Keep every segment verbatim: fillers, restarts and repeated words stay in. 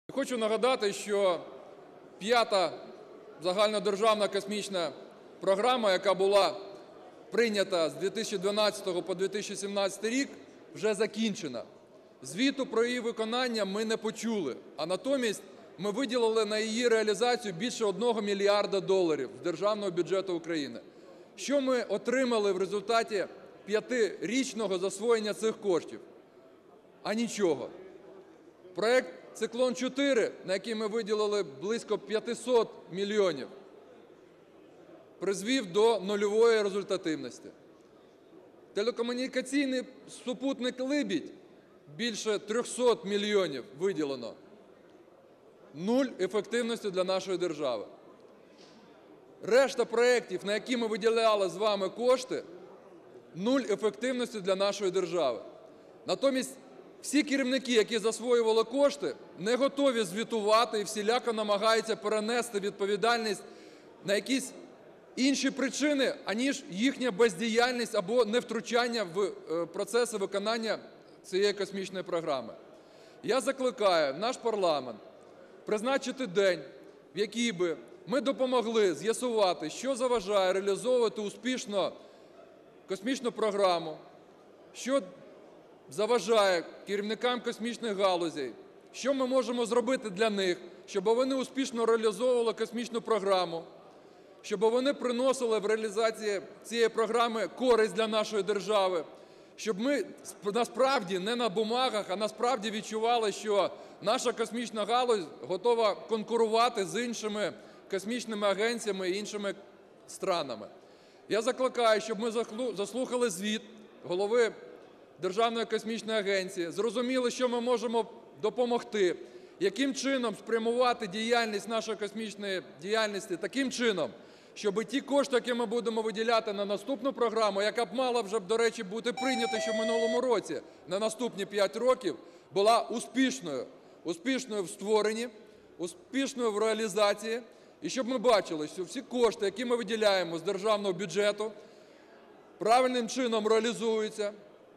Хочу нагадати, що п'ята загальнодержавна космічна програма, яка була прийнята з дві тисячі дванадцятого по дві тисячі сімнадцятий рік, вже закінчена. Звіту про її виконання ми не почули, а натомість ми виділили на її реалізацію більше одного мільярда доларів з державного бюджету України. Що ми отримали в результаті п'ятирічного засвоєння цих коштів? А нічого. Проект «Циклон-чотири», на який ми виділили близько п'ятсот мільйонів, призвів до нульової результативності. Телекомунікаційний супутник «Либідь» – більше трьохсот мільйонів виділено. Нуль ефективності для нашої держави. Решта проектів, на які ми виділяли з вами кошти – нуль ефективності для нашої держави. Натомість всі керівники, які засвоювали кошти, не готові звітувати і всіляко намагаються перенести відповідальність на якісь інші причини, аніж їхня бездіяльність або невтручання в процеси виконання цієї космічної програми. Я закликаю наш парламент призначити день, в який би ми допомогли з'ясувати, що заважає реалізовувати успішно космічну програму, що заважає керівникам космічних галузей, що ми можемо зробити для них, щоб вони успішно реалізовували космічну програму, щоб вони приносили в реалізації цієї програми користь для нашої держави, щоб ми насправді не на бумагах, а насправді відчували, що наша космічна галузь готова конкурувати з іншими космічними агенціями і іншими странами. Я закликаю, щоб ми заслухали звіт голови Державної космічної агенції, зрозуміли, що ми можемо допомогти, яким чином спрямувати діяльність нашої космічної діяльності таким чином, щоб ті кошти, які ми будемо виділяти на наступну програму, яка б мала вже, до речі, бути прийнята ще в минулому році на наступні п'ять років, була успішною. Успішною в створенні, успішною в реалізації. І щоб ми бачили, що всі кошти, які ми виділяємо з державного бюджету, правильним чином реалізуються.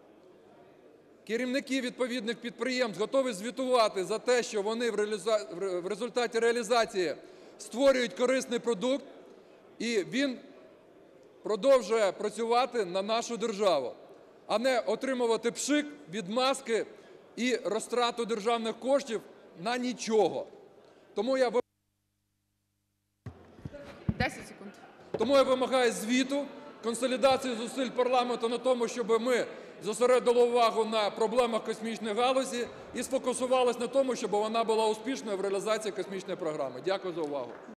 Керівники відповідних підприємств готові звітувати за те, що вони в результаті реалізації створюють корисний продукт, і він продовжує працювати на нашу державу, а не отримувати пшик, відмазки і розтрату державних коштів на нічого. Тому я десять секунд. Тому я вимагаю звіту, консолідації зусиль парламенту на тому, щоб ми зосередили увагу на проблемах космічної галузі і сфокусувалися на тому, щоб вона була успішною в реалізації космічної програми. Дякую за увагу.